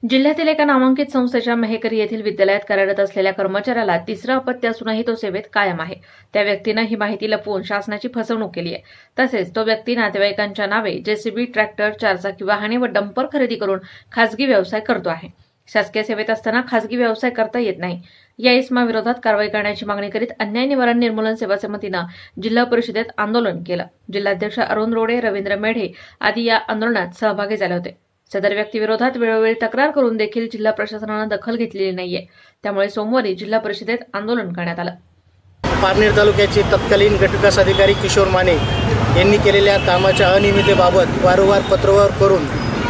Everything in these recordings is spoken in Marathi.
जिल्ह्यातील एका नामांकित संस्थेच्या मेहकरी येथील विद्यालयात कार्यरत असलेल्या कर्मचाऱ्याला तिसरं अपत्य असूनही तो सेवेत कायम आहे। त्या व्यक्तीनं ही माहिती लपवून शासनाची फसवणूक केली आहे। तसेच तो व्यक्ती नातेवाईकांच्या नावे जेसीबी, ट्रॅक्टर, चारचाकी वाहने व डंपर खरेदी करून खासगी व्यवसाय करतो आहे। शासकीय सेवेत असताना खासगी व्यवसाय करता येत नाही। या इसमाविरोधात कारवाई करण्याची मागणी करीत अन्याय निवारण निर्मूलन सेवा समितीनं जिल्हा परिषदेत आंदोलन केलं। जिल्हाध्यक्ष अरुण रोडे, रवींद्र मेढे आदी या आंदोलनात सहभागी झाले होते। सदर व्यक्तीविरोधात वेळोवेळी तक्रार करून देखील जिल्हा प्रशासनानं दखल घेतलेली नाहीये। त्यामुळे सोमवारी जिल्हा परिषदेत आंदोलन करण्यात आलं। पारनेर तालुक्याचे तत्कालीन गटविकास अधिकारी किशोर माने यांनी केलेल्या कामाच्या अनियमिततेबाबत वारंवार पत्रव्यवहार करून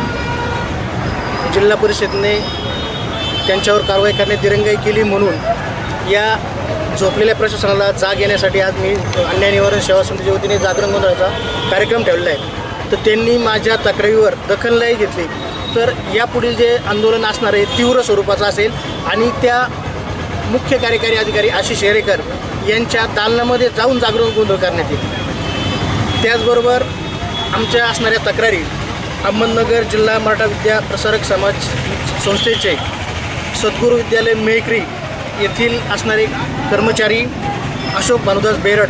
जिल्हा परिषदेने त्यांच्यावर कारवाई करण्यात दिरंगाई केली। म्हणून या झोपलेल्या प्रशासनाला जाग येण्यासाठी आज मी अन्याय निवारण सेवा समितीच्या वतीने जागरण गोंधळाचा कार्यक्रम ठेवलेला आहे। तर त्यांनी माझ्या तक्रारीवर दखल नाही घेतली तर यापुढील जे आंदोलन असणार आहे तीव्र स्वरूपाचं असेल आणि त्या मुख्य कार्यकारी अधिकारी आशिष हेरेकर यांच्या दालनामध्ये जाऊन जागरण गोंधळ करण्यात येईल। त्याचबरोबर आमच्या असणाऱ्या तक्रारी अहमदनगर जिल्हा मराठा विद्या प्रसारक समाज संस्थेचे सद्गुरू विद्यालय मेहकरी येथील असणारे कर्मचारी अशोक भानुदास बेरड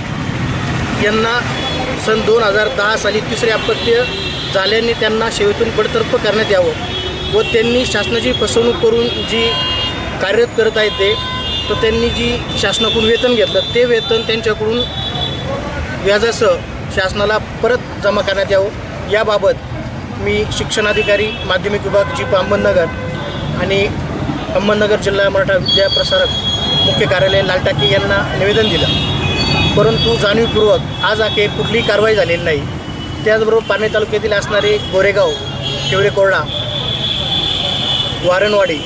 यांना सन 2010 साली तिसरे अपत्य झाल्याने त्यांना सेवेतून बडतर्फ करण्यात यावं व त्यांनी शासनाची फसवणूक करून जी कार्यरत करत आहेत ते तर त्यांनी जी शासनाकडून वेतन घेतलं ते वेतन त्यांच्याकडून व्याजासह शासनाला परत जमा करण्यात यावं। याबाबत मी शिक्षणाधिकारी माध्यमिक विभाग जीप अहमदनगर आणि अहमदनगर जिल्हा मराठा विद्या प्रसारक मुख्य कार्यालय लालटाकी यांना निवेदन दिलं, परंतु जाणीवपूर्वक आज अखेर कुठलीही कारवाई झालेली नाही। त्याचबरोबर पारनेर तालुक्यातील असणारे गोरेगाव, केवडेकोरडा, वारणवाडी,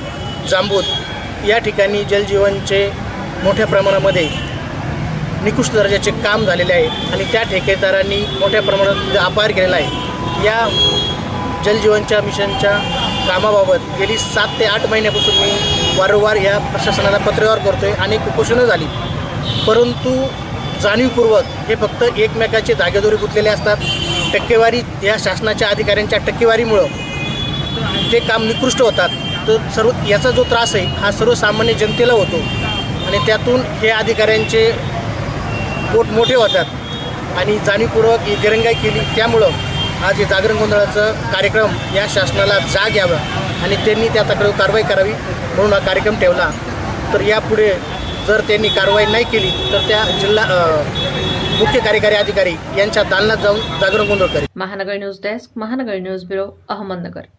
जांबूत या ठिकाणी जलजीवनचे मोठ्या प्रमाणामध्ये निकृष्ट दर्जाचे काम झालेले आहे आणि त्या ठेकेदारांनी मोठ्या प्रमाणात अपहार केलेला आहे। या जलजीवनच्या मिशनच्या कामाबाबत गेली 7 ते 8 महिन्यापासून मी वारंवार या प्रशासनाला पत्रव्यवहार करतोय। अनेक उपोषणं झाली, परंतु जाणीवपूर्वक हे फक्त एकमेकाचे धागेदोरे गुंतलेले असतात। टक्केवारी या शासनाच्या अधिकाऱ्यांच्या टक्केवारीमुळं ते काम निकृष्ट होतात। तर सर्व याचा जो त्रास आहे हा सर्वसामान्य जनतेला होतो आणि त्यातून हे अधिकाऱ्यांचे पोट मोठे होतात आणि जाणीवपूर्वक ही दिरंगाई केली। त्यामुळं आज हे जागरण गोंधळाचा कार्यक्रम या शासनाला जाग यावा आणि त्यांनी त्या तक्रारीवर कारवाई करावी म्हणून हा कार्यक्रम ठेवला। तर यापुढे जर त्यांनी कारवाई नाही केली तर त्या जिल्हा मुख्य कार्यकारी अधिकारी यांच्या दालनात जाऊन जागरण गोंधळ करेल। Mahanagar news desk, Mahanagar news bureau, Ahmednagar.